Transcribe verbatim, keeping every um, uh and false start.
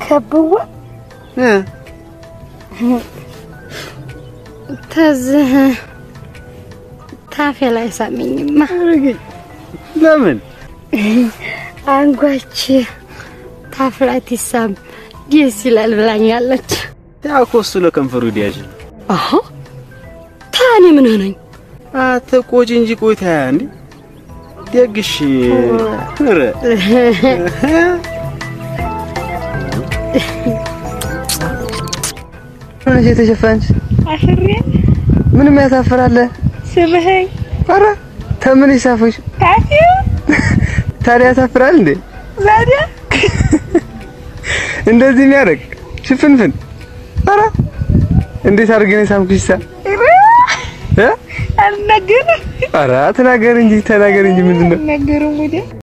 ከብዋ እ ተዝህ ታፌ ላይ ሳሚኝማ ለምን አንጓች ታፍላት ይሳም ደስ ይላል ብላኛለች ያኮስ ለከንፈሩ ዲያጅ አሃ ታኔ ምን ሆነኝ አትቆጪ እንጂ ቆይታ እንዴ ደግሽ ኧረ አንቺ ተሸፋንሽ አፍሬ ምንም ያሳፍራል ስምኸኝ ኧረ ተምን ይሳፈሽ ታፊው ታዲያ ያሳፍራል እንዴ ዛሬ እንደዚህ የሚያደርግ ሽፍንፍን ኧረ እንዴት አድርገን ሳምኩሽሳ እ አልነገር ኧረ ተናገር እንጂ ተናገር እንጂ ምንድነው ነገሩ ሙዴ